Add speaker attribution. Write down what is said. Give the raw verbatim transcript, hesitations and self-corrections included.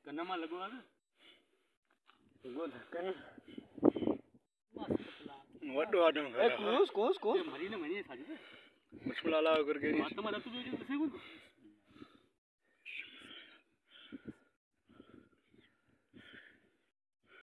Speaker 1: कन्ना मार लगवा ना वो धक्कन
Speaker 2: वड्डो आडम
Speaker 1: ए कोस कोस कोस मरी ना मरी साजी मुश्किल आला करके नहीं
Speaker 2: माता माता तू जो से